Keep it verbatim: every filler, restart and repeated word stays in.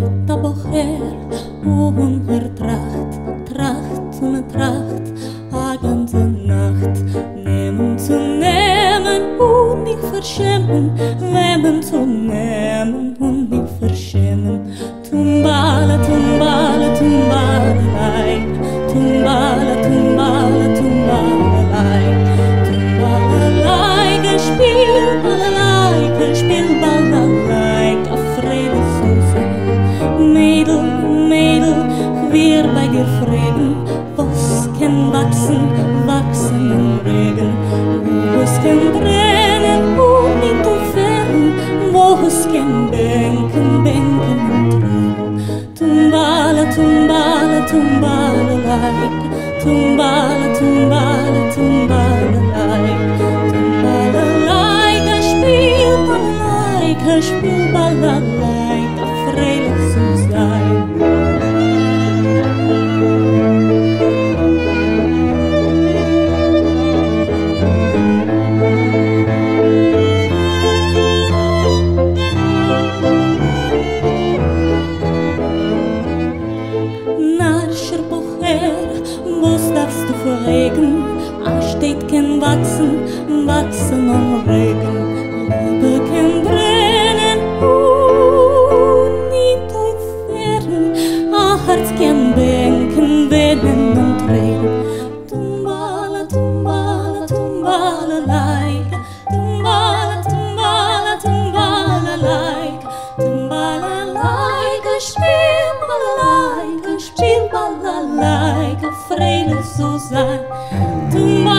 da bocher und er tracht, tracht und tracht a ganze Nacht. Nehmen zu nehmen und nicht verschämen, nehmen zu nehmen und nicht verschämen. Tumbala, tumbala, tumbala, like, tumbala, tumbala, tumbala, like, tumbala, like, a Spiel, like, a Spiel, like, a Freude so sein. Mädel, Mädel, wir bei dir Frieden, was kann wachsen, wachsen im Regen, wo es kann brennen und nicht entfernen, wo es kann denken, denken und träumen. Tumbala, tumbala, tumbala, like, tumbala, tumbala, tumbala, like, tumbala, like, a Spielball, like, a Spielball, like, a Freude zu sein. Was darfst du verregen? A steht kein Wachsen, Wachsen am Regen. Liebe kein Brennen und nicht entfernen. A Herz kein Denken, Wehen und Tränen. Tumbala, tumbala, tumbala, like. Tumbala, tumbala, tumbala, like. Tumbala, like, a Spielball, like, a Spielball, like, a Freude so sein.